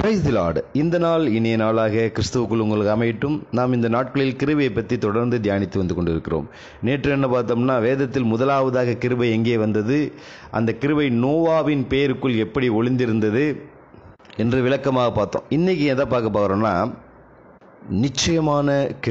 Praise the Lord. இந்த நாள் இனிய நாளாக கிறிஸ்துவுக்குள் உங்களுக்கு அமையட்டும். நாம் இந்த நாட்களில் கிருபையை பற்றி தொடர்ந்து தியானித்து வந்து கொண்டிருக்கிறோம். நேற்று என்ன பார்த்தோம்னா, வேதத்தில் முதலாவதாக கிருபை எங்கே வந்தது, அந்த கிருபை நோவாவின் பெயருக்குள் எப்படி ஒளிந்திருந்தது என்று விளக்கமாக பார்த்தோம். இன்னைக்கு எதை பார்க்க போகிறோம்னா, நிச்சயமான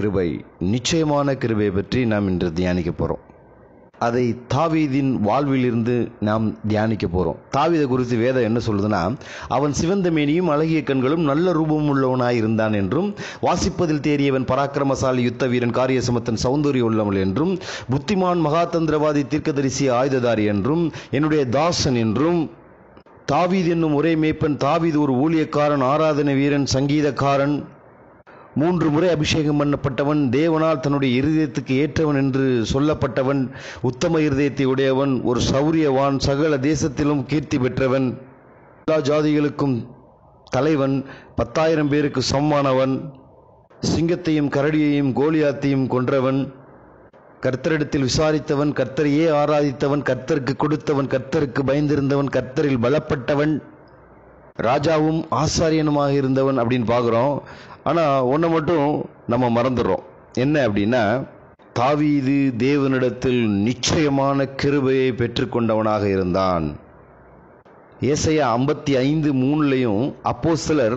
கிருபையை பற்றி நாம் இன்று தியானிக்க போகிறோம். அதை தாவீதின் வாழ்விலிருந்து நாம் தியானிக்க போகிறோம். தாவீதை குறித்து வேதம் என்ன சொல்லுதுன்னா, அவன் சிவந்த மேனியும் அழகிய கண்களும் நல்ல ரூபம் உள்ளவனாய் இருந்தான் என்றும், வாசிப்பதில் தேறியவன், பராக்கிரமசாலி, யுத்த வீரன், காரியசமத்தன், சௌந்தரிய உள்ளவன் என்றும், புத்திமான், மகாதந்திரவாதி, தீர்க்கதரிசி, ஆயுததாரி என்றும், என்னுடைய தாசன் என்றும், தாவீது என்னும் ஒரே மேய்ப்பன், தாவீது ஒரு ஊழியக்காரன், ஆராதனை வீரன், சங்கீதக்காரன், 3 முறை அபிஷேகம் பண்ணப்பட்டவன், தேவனால் தன்னுடைய இருதயத்துக்கு ஏற்றவன் என்று சொல்லப்பட்டவன், உத்தம இருதயத்தை உடையவன், ஒரு சௌரியவான், சகல தேசத்திலும் கீர்த்தி பெற்றவன், எல்லா ஜாதிகளுக்கும் தலைவன், 10,000 பேருக்கு சமமானவன், சிங்கத்தையும் கரடியையும் கோலியாத்தையும் கொன்றவன், கர்த்தரிடத்தில் விசாரித்தவன், கர்த்தரையே ஆராதித்தவன், கர்த்தருக்கு கொடுத்தவன், கர்த்தருக்கு பயந்திருந்தவன், கர்த்தரில் பலப்பட்டவன், ராஜாவும் ஆசாரியனுமாக இருந்தவன் அப்படின்னு பார்க்குறோம். ஆனால் ஒன்றை மட்டும் நம்ம மறந்துடுறோம். என்ன அப்படின்னா, தாவீது தேவனிடத்தில் நிச்சயமான கிருபையை பெற்றுக்கொண்டவனாக இருந்தான். ஏசாயா 55:3 அப்போஸ்தலர்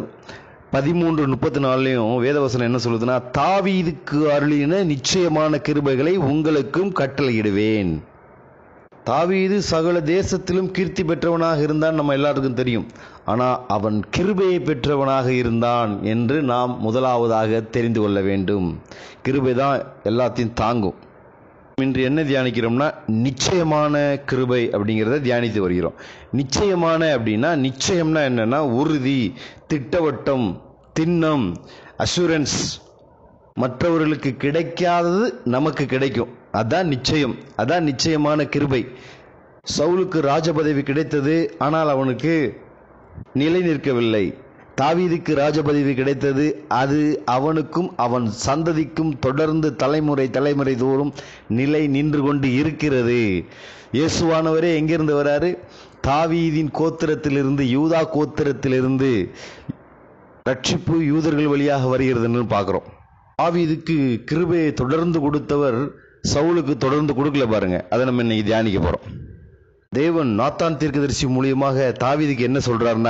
13:34 வேதவசனம் என்ன சொல்லுதுன்னா, தாவீதுக்கு அருளின நிச்சயமான கிருபைகளை உங்களுக்கும் கட்டளையிடுவேன். தாவீது சகல தேசத்திலும் கீர்த்தி பெற்றவனாக இருந்தான், நம்ம எல்லாருக்கும் தெரியும். ஆனால் அவன் கிருபையை பெற்றவனாக இருந்தான் என்று நாம் முதலாவதாக தெரிந்து கொள்ள வேண்டும். கிருபை தான் எல்லாத்தையும் தாங்கும். இன்று என்ன தியானிக்கிறோம்னா, நிச்சயமான கிருபை அப்படிங்கிறத தியானித்து வருகிறோம். நிச்சயமான அப்படின்னா, நிச்சயம்னா என்னன்னா, உறுதி, திட்டவட்டம், திண்ணம், அஷூரன்ஸ். மற்றவர்களுக்கு கிடைக்காதது நமக்கு கிடைக்கும், அதான் நிச்சயம், அதான் நிச்சயமான கிருபை. சவுலுக்கு ராஜ பதவி கிடைத்தது, ஆனால் அவனுக்கு நிலை நிற்கவில்லை. தாவீதுக்கு ராஜ பதவி கிடைத்தது, அது அவனுக்கும் அவன் சந்ததிக்கும் தொடர்ந்து தலைமுறை தோறும் நிலை நின்று கொண்டு இருக்கிறது. இயேசுவானவரே எங்கிருந்து வராரு? தாவீதின் கோத்திரத்திலிருந்து, யூதா கோத்திரத்திலிருந்து ரட்சிப்பு யூதர்கள் வழியாக வருகிறதுன்னு பார்க்குறோம். தாவீதுக்கு கிருபையை தொடர்ந்து கொடுத்தவர் சவுலுக்கு தொடர்ந்து கொடுக்கல பாருங்க. அதை நம்ம இன்னைக்கு தியானிக்க போறோம். தேவன் நாத்தான் தீர்க்கதரிசி மூலியமாக தாவீதுக்கு என்ன சொல்றாருன்னா,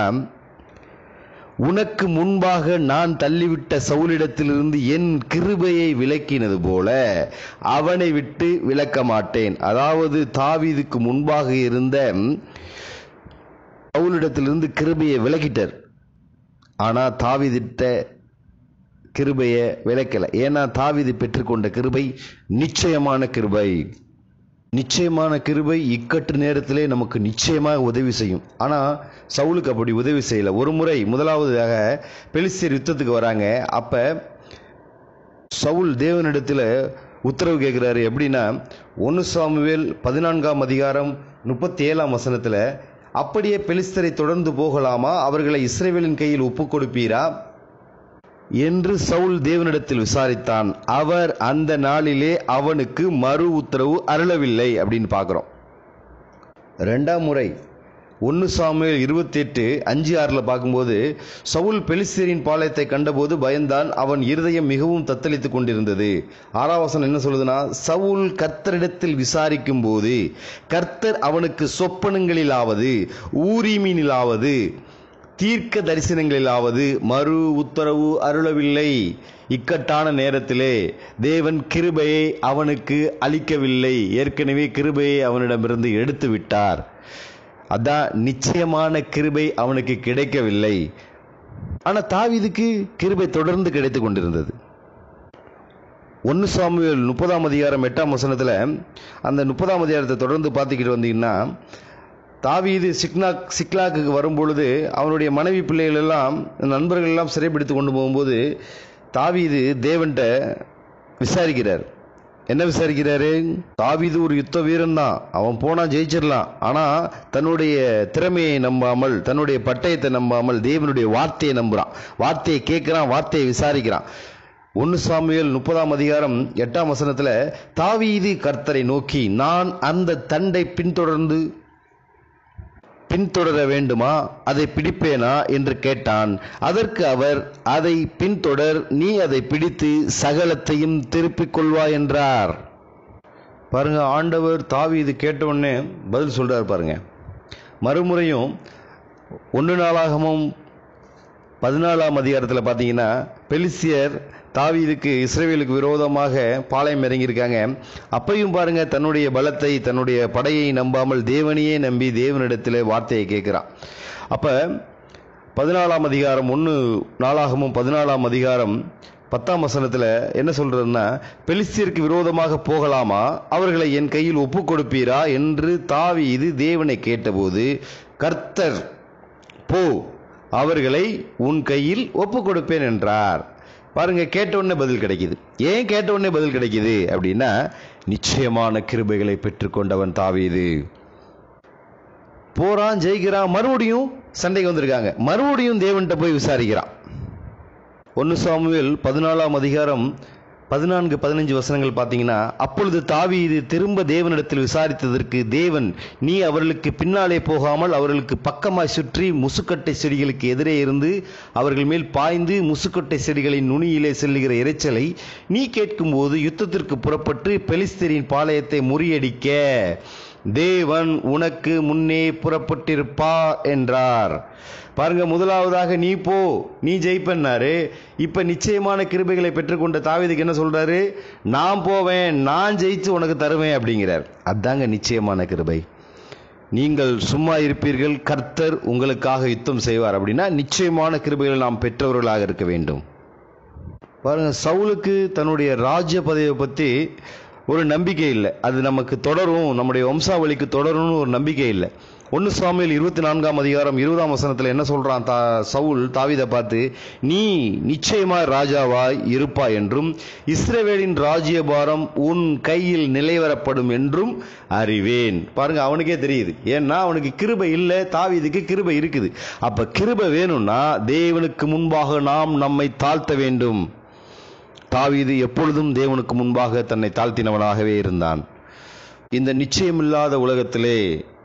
உனக்கு முன்பாக நான் தள்ளிவிட்ட சவுலிடத்திலிருந்து என் கிருபையை விலக்கினது போல அவனை விட்டு விலக்க மாட்டேன். அதாவது தாவீதுக்கு முன்பாக இருந்த சவுலிடத்திலிருந்து கிருபையை விலக்கிட்டார். ஆனா தாவீதிட்ட கிருபையை விலக்கல. ஏன்னா தாவீது பெற்றுக்கொண்ட கிருபை நிச்சயமான கிருபை. நிச்சயமான கிருபை இக்கட்டு நேரத்திலே நமக்கு நிச்சயமாக உதவி செய்யும். ஆனால் சவுலுக்கு அப்படி உதவி செய்யலை. ஒரு முறை முதலாவதாக பெலிஸ்தியர் யுத்தத்துக்கு வராங்க. அப்போ சவுல் தேவனிடத்தில் உத்தரவு கேட்குறாரு. எப்படின்னா, 1 சாமுவேல் 14:37 அப்படியே பெலிஸ்தரை தொடர்ந்து போகலாமா, அவர்களை இஸ்ரவேலின் கையில் ஒப்புக் கொடுப்பீரா என்று சவுல் தேவனிடத்தில் விசாரித்தான். அவர் அந்த நாளிலே அவனுக்கு மறு உத்தரவு அருளவில்லை அப்படின்னு பார்க்கிறோம். 2ஆம் முறை 1 சாமுவேல் 28:5-6 பார்க்கும்போது, சவுல் பெலிஸ்தியரின் பாளையத்தை கண்டபோது பயந்தான், அவன் இருதயம் மிகவும் தத்தளித்துக் கொண்டிருந்தது. 6ஆம் வசனம் என்ன சொல்லுதுன்னா, சவுல் கர்த்தரிடத்தில் விசாரிக்கும் போது கர்த்தர் அவனுக்கு சொப்பனங்களிலாவது, ஊரீமினிலாவது, தீர்க்க தரிசனங்களிலாவது மறு உத்தரவு அருளவில்லை. இக்கட்டான நேரத்திலே தேவன் கிருபையை அவனுக்கு அளிக்கவில்லை. ஏற்கனவே கிருபையை அவனிடமிருந்து எடுத்து விட்டார். அதான் நிச்சயமான கிருபை அவனுக்கு கிடைக்கவில்லை. ஆனால் தாவீதுக்கு கிருபை தொடர்ந்து கிடைத்து கொண்டிருந்தது. 1 சாமுவேல் 30:8 அந்த 30 தொடர்ந்து பார்த்துக்கிட்டு வந்தீங்கன்னா, தாவீது சிக்லாக்குக்கு வரும்பொழுது அவனுடைய மனைவி பிள்ளைகள் எல்லாம், நண்பர்கள் எல்லாம் சிறைப்பிடித்து கொண்டு போகும்போது தாவீது தேவன்கிட்ட விசாரிக்கிறார். என்ன விசாரிக்கிறாரு? தாவீது ஒரு யுத்த வீரன் தான், அவன் போனா ஜெயிச்சிடலாம். ஆனா தன்னுடைய திறமையை நம்பாமல், தன்னுடைய பட்டயத்தை நம்பாமல் தேவனுடைய வார்த்தையை நம்புறான். வார்த்தையை கேட்கிறான், வார்த்தையை விசாரிக்கிறான். 1 சாமுவேல் 30:8 தாவீது கர்த்தரை நோக்கி, நான் அந்த தண்டை பின்தொடர்ந்து பின்தொடர வேண்டுமா, அதை பிடிப்பேனா என்று கேட்டான். அதற்கு அவர், அதை பின்தொடர், நீ அதை பிடித்து சகலத்தையும் திருப்பிக் கொள்வாய் என்றார். பாருங்க, ஆண்டவர் தாவீது கேட்டவுடனே பதில் சொல்றார் பாருங்க. மறுமுறையும் 1 நாளாகமும் 14ஆம் அதிகாரத்தில் பார்த்தீங்கன்னா, பெலிஸ்தியர் தாவீதுக்கு இஸ்ரவேலுக்கு விரோதமாக பாளையம் இறங்கியிருக்காங்க. அப்பையும் பாருங்க, தன்னுடைய பலத்தை, தன்னுடைய படையை நம்பாமல் தேவனையே நம்பி தேவனிடத்தில் வார்த்தையை கேட்கிறான். அப்ப 14ஆம் அதிகாரம் 1 நாளாகமும் 14ஆம் அதிகாரம் 10ஆம் வசனத்தில் என்ன சொல்றதுன்னா, பெலிஸ்தியருக்கு விரோதமாக போகலாமா, அவர்களை என் கையில் ஒப்பு கொடுப்பீரா என்று தாவீது தேவனை கேட்டபோது, கர்த்தர், போ, அவர்களை உன் கையில் ஒப்பு கொடுப்பேன் என்றார். பாருங்க, கேட்ட உடனே பதில் கிடைக்குது. ஏன் கேட்ட உடனே பதில் கிடைக்குது அப்படின்னா, நிச்சயமான கிருபைகளை பெற்றுக்கொண்டவன் தாவீது. போறான், ஜெயிக்கிறான், மறுபடியும் சண்டைக்கு வந்திருக்காங்க, மறுபடியும் தேவன்கிட்ட போய் விசாரிக்கிறான். 1 சாமுவேல் 14ஆம் அதிகாரம் 14-15 வசனங்கள் பார்த்தீங்கன்னா, அப்பொழுது தாவீது திரும்ப தேவனிடத்தில் விசாரித்ததற்கு தேவன், நீ அவர்களுக்கு பின்னாலே போகாமல் அவர்களுக்கு பக்கமாய் சுற்றி முசுக்கட்டை செடிகளுக்கு எதிரே இருந்து அவர்கள் மேல் பாய்ந்து முசுக்கட்டை செடிகளின் நுனியிலே செல்லுகிற இரைச்சலை நீ கேட்கும்போது யுத்தத்திற்கு புறப்பட்டு பெலிஸ்தரின் பாளையத்தை முறியடிக்க தேவன் உனக்கு முன்னே புறப்பட்டிருப்பா என்றார். பாருங்க, முதலாவதாக நீ போ, நீ ஜெயிப்பன்னாரு. இப்ப நிச்சயமான கிருபைகளை பெற்றுக்கொண்ட தாவீதுக்கு என்ன சொல்றாரு? நான் போவேன், நான் ஜெயிச்சு உனக்கு தருவேன் அப்படிங்கிறார். அதாங்க நிச்சயமான கிருபை. நீங்கள் சும்மா இருப்பீர்கள், கர்த்தர் உங்களுக்காக யுத்தம் செய்வார் அப்படின்னா நிச்சயமான கிருபைகளை நாம் பெற்றவர்களாக இருக்க வேண்டும். பாருங்க, சவுலுக்கு தன்னுடைய ராஜ்ய பதவியை பற்றி ஒரு நம்பிக்கை இல்லை. அது நமக்கு தொடரும், நம்முடைய வம்சாவளிக்கு தொடரும்னு ஒரு நம்பிக்கை இல்லை. 1 சாமுவேல் 24ஆம் அதிகாரம் 20ஆம் வசனத்தில் என்ன சொல்றான்? சவுல் தாவீதை பார்த்து, நீ நிச்சயமாய் ராஜாவாய் இருப்பாய் என்றும் இஸ்ரவேலின் ராஜ்யபாரம் உன் கையில் நிலைவரப்படும் என்றும் அறிவேன். பாருங்க, அவனுக்கே தெரியுது. ஏன்னா அவனுக்கு கிருபை இல்லை, தாவீதுக்கு கிருபை இருக்குது. அப்ப கிருபை வேணும்னா தேவனுக்கு முன்பாக நாம் நம்மை தாழ்த்த வேண்டும். தாவீது எப்பொழுதும் தேவனுக்கு முன்பாக தன்னை தாழ்த்தினவனாகவே இருந்தான். இந்த நிச்சயமில்லாத உலகத்திலே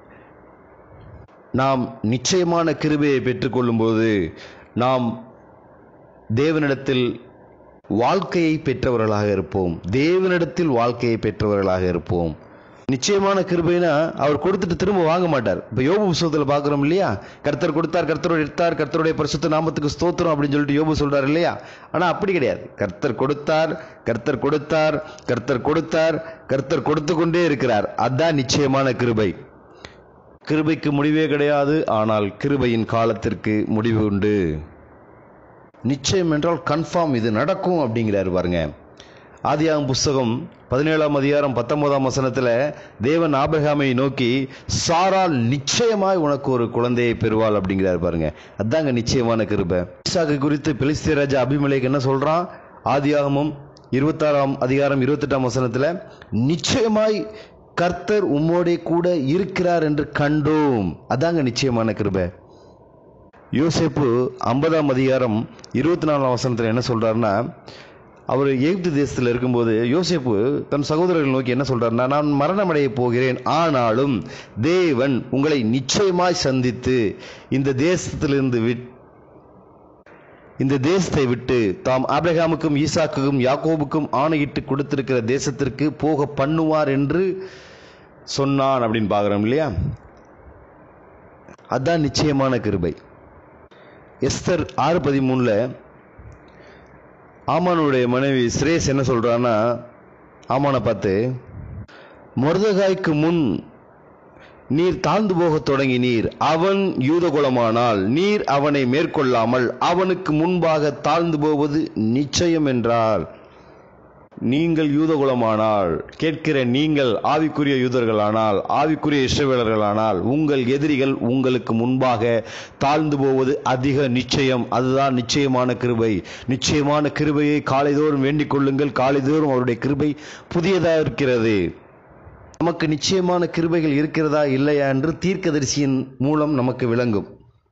நாம் நிச்சயமான கிருபையை பெற்றுக்கொள்ளும் போது நாம் தேவனிடத்தில் வாழ்க்கையை பெற்றவர்களாக இருப்போம். தேவனிடத்தில் வாழ்க்கையை பெற்றவர்களாக இருப்போம். நிச்சயமான கிருபைனா அவர் கொடுத்துட்டு திரும்ப வாங்க மாட்டார். இப்போ யோபு புத்தகத்தில் பார்க்குறோம் இல்லையா, கர்த்தர் கொடுத்தார், கர்த்தரோடு எடுத்தார், கர்த்தருடைய பரிசுத்த நாமத்துக்கு ஸ்தோத்திரம் அப்படின்னு சொல்லிட்டு யோபு சொல்றாரு இல்லையா. ஆனால் அப்படி கிடையாது. கர்த்தர் கொடுத்தார், கர்த்தர் கொடுத்தார், கர்த்தர் கொடுத்தார், கர்த்தர் கொடுத்து கொண்டே இருக்கிறார். அதுதான் நிச்சயமான கிருபை. கிருபைக்கு முடிவே கிடையாது, ஆனால் கிருபையின் காலத்திற்கு முடிவு உண்டு. நிச்சயம் என்றால் கன்ஃபார்ம், இது நடக்கும் அப்படிங்கிறாரு பாருங்க. ஆதியாகமம் புஸ்தகம் 17ஆம் அதிகாரம் 19ஆம் வசனத்தில் தேவன் ஆபிரகாமை நோக்கி, சாராள் நிச்சயமாய் உனக்கு ஒரு குழந்தையை பெறுவாள் அப்படிங்கிறாரு பாருங்க. அதாங்க நிச்சயமான கிருபை. ஈசாக்கு குறித்து பெலிஸ்திய ராஜா அபிமெலேக் என்ன சொல்றான்? ஆதியாகமம் 26ஆம் அதிகாரம் 28ஆம் வசனத்தில், நிச்சயமாய் கர்த்தர் உம்மோடே கூட இருக்கிறார் என்று கண்டோம். அதாங்க நிச்சயமான கிருபை. யோசேப்பு 50ஆம் அதிகாரம் 24ஆம் வசனத்தில் என்ன சொல்றாருன்னா, அவர் எகிப்து தேசத்தில் இருக்கும்போது யோசேப்பு தன் சகோதரர்கள் நோக்கி என்ன சொல்றாருன்னா, நான் மரணமடைய போகிறேன், ஆனாலும் தேவன் உங்களை நிச்சயமாய் சந்தித்து இந்த தேசத்தை விட்டு தாம் ஆபிரகாமுக்கும் ஈசாக்குக்கும் யாக்கோபுக்கும் ஆணையிட்டு கொடுத்திருக்கிற தேசத்திற்கு போக பண்ணுவார் என்று சொன்னான் அப்படின்னு பார்க்குறோம் இல்லையா. அதான் நிச்சயமான கிருபை. எஸ்தர் 6:13 ஆமானுடைய மனைவி சிரேஸ் என்ன சொல்றான்னா, ஆமானை பார்த்து, மொர்தெகாய்க்கு முன் நீர் தாழ்ந்து போக தொடங்கினீர், அவன் யூதகுலமானால் நீர் அவனை மேற்கொள்ளாமல் அவனுக்கு முன்பாக தாழ்ந்து போவது நிச்சயம் என்றார். நீங்கள் யூதகுலமானால், கேட்கிற நீங்கள் ஆவிக்குரிய யூதர்களானால், ஆவிக்குரிய இஸ்ரவேலர்களானால், உங்கள் எதிரிகள் உங்களுக்கு முன்பாக தாழ்ந்து போவது அதிக நிச்சயம். அதுதான் நிச்சயமான கிருபை. நிச்சயமான கிருபையை காலைதோறும் வேண்டிக் கொள்ளுங்கள். காலைதோறும் அவருடைய கிருபை புதியதாக இருக்கிறது. நமக்கு நிச்சயமான கிருபைகள் இருக்கிறதா இல்லையா என்று தீர்க்கதரிசியின் மூலம் நமக்கு விளங்கும்.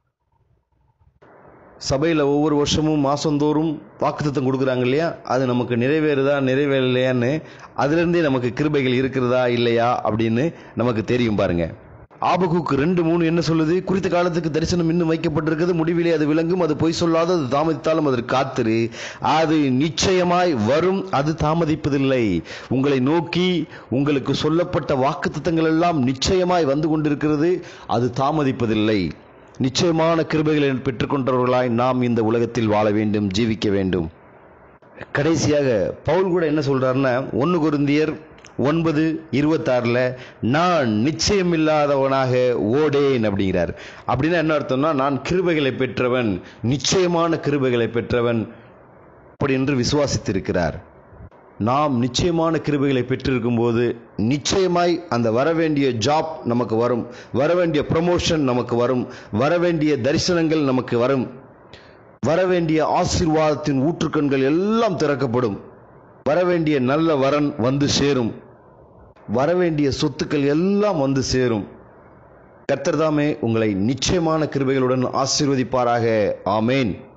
சபையில் ஒவ்வொரு வருஷமும் மாதந்தோறும் வாக்குத்தத்தம் கொடுக்குறாங்க இல்லையா, அது நமக்கு நிறைவேறுதா நிறைவேறலையான்னு அதிலிருந்தே நமக்கு கிருபைகள் இருக்கிறதா இல்லையா அப்படின்னு நமக்கு தெரியும் பாருங்க. ஆபகுக்கு 2:3 என்ன சொல்லுது? குறித்த காலத்துக்கு தரிசனம் இன்னும் வைக்கப்பட்டிருக்கிறது, முடிவிலே அது விளங்கும், அது பொய் சொல்லாது, அது தாமதித்தாலும் அதற்கு காத்திரு, அது நிச்சயமாய் வரும், அது தாமதிப்பதில்லை. உங்களை நோக்கி உங்களுக்கு சொல்லப்பட்ட வாக்குத்தத்தங்கள் எல்லாம் நிச்சயமாய் வந்து கொண்டிருக்கிறது, அது தாமதிப்பதில்லை. நிச்சயமான கிருபைகளை பெற்றுக்கொண்டவர்களாய் நாம் இந்த உலகத்தில் வாழ வேண்டும், ஜீவிக்க வேண்டும். கடைசியாக பவுல் கூட என்ன சொல்றாருன்னா, 1 கொரிந்தியர் 9:26 நான் நிச்சயமில்லாதவனாக ஓடேன் அப்படிங்கிறார். அப்படின்னா என்ன அர்த்தம்னா, நான் கிருபைகளை பெற்றவன், நிச்சயமான கிருபைகளை பெற்றவன் அப்படி என்று விசுவாசித்திருக்கிறார். நாம் நிச்சயமான கிருபைகளை பெற்றிருக்கும் போது நிச்சயமாய் அந்த வரவேண்டிய ஜாப் நமக்கு வரும், வரவேண்டிய ப்ரமோஷன் நமக்கு வரும், வரவேண்டிய தரிசனங்கள் நமக்கு வரும், வரவேண்டிய ஆசீர்வாதத்தின் ஊற்றுக்கண்கள் எல்லாம் திறக்கப்படும், வரவேண்டிய நல்ல வரன் வந்து சேரும், வரவேண்டிய சொத்துக்கள் எல்லாம் வந்து சேரும். கர்த்தர் தாமே உங்களை நிச்சயமான கிருபைகளுடன் ஆசீர்வதிப்பாராக. ஆமேன்.